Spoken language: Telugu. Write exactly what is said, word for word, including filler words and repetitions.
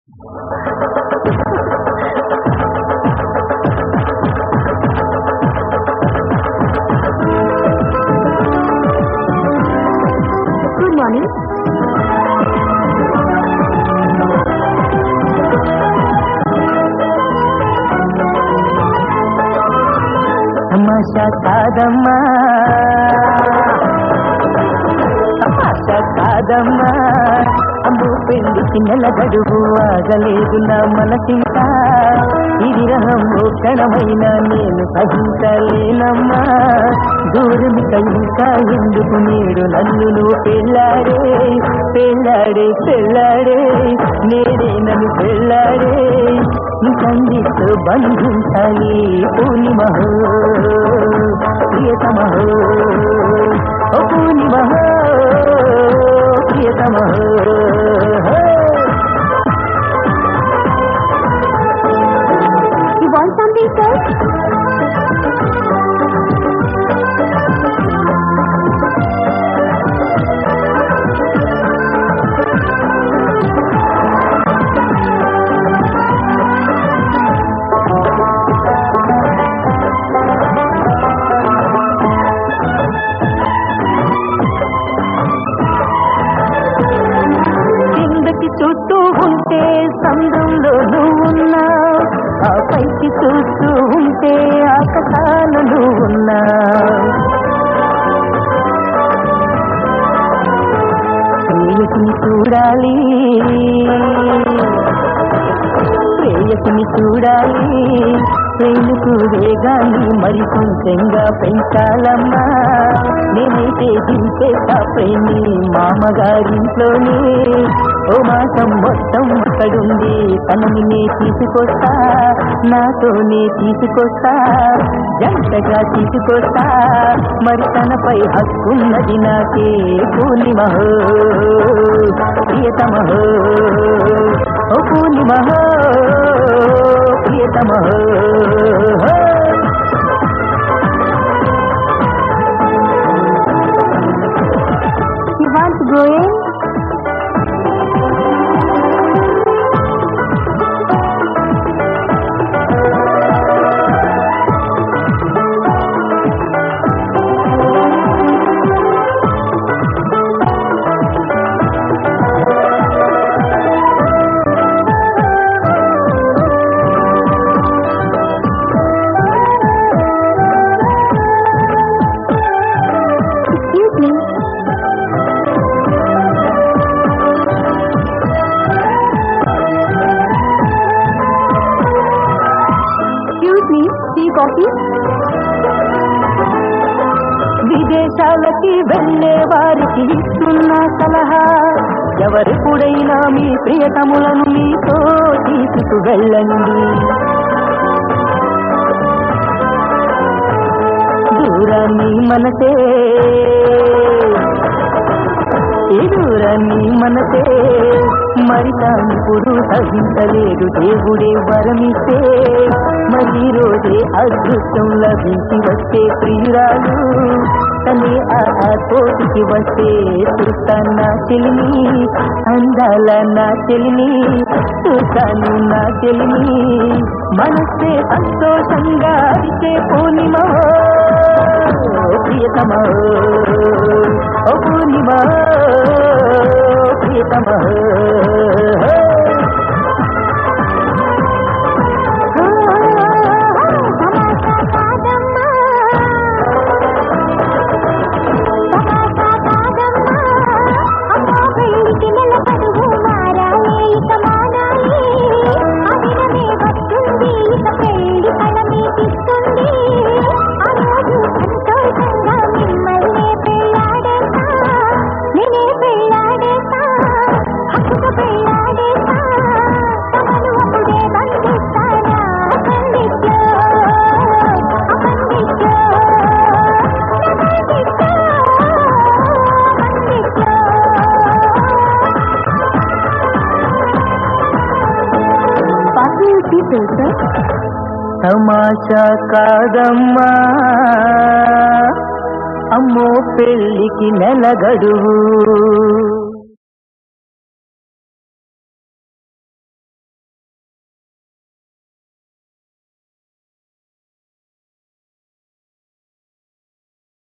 Good morning. తమాషా కాదమ్మా తమాషా కాదమ్మా అమ్ము పెళ్లికి నెల గడువు ఆగలేదు నా మనసింకా ఈ విరహంలో క్షణమైన నేను సహించలేనమ్మా దూరమిక ఇంకా ఎందుకు నేడు నన్ను నువ్వు పెళ్ళాడే పెళ్ళాడే పెళ్ళాడే నేనే నన్ను పెళ్ళాడే సంగీతో బంధించాలి పూర్ణిమహో ప్రియతమహో ఓ పూర్ణిమహో ప్రియతమహో. You want something, sir? చూస్తూ ఉంటే సంద్రంలో నువ్వున్నావు ఆ పైకి చూస్తూ ఉంటే ఆకాశాన నువ్వున్నావు ప్రేయసిని చూడాలి ప్రేయసిని చూడాలి ప్రేమకు వేగాన్ని మరి కొంచెంగా పెంచాలమ్మా నేనైతే దింపేస్తా ప్రేమి మామగారింట్లోనే ఓ మాసం మొత్తం అక్కడుండి తనని నే తీసుకొస్తా నాతోనే తీసుకొస్తా జంటగా తీసుకొస్తా మరి తనపై హక్కున్నది నాకే పూర్ణిమహో ప్రియతమహో ఓ పూర్ణిమహో ప్రియతమహో. You want to go in? విదేశాలకి వెళ్ళే వారికి ఇస్తున్న సలహా ఎవరెప్పుడైనా మీ ప్రియతములను మీతో తీసుకు వెళ్ళండి దూరాన్ని మనసే ఈ దూరాన్ని మనసే మరి తానిప్పుడు సహించలేదు దేవుడే వరమిస్తే మరి రోజే అదృష్టం లభించి వచ్చే ప్రియురాలు తనే ఆ తోటికి వస్తే చూస్తాను నా చెలిని అందాల నా చెలిని చూస్తాను నా చెలిని మనసే సంతోషంగా అరిచే పూర్ణిమహో ప్రియతమహో ఓ పూర్ణిమహో ప్రియతమహో. తమాషా కాదమ్మా అమ్మో పెళ్ళికి నెల గడువు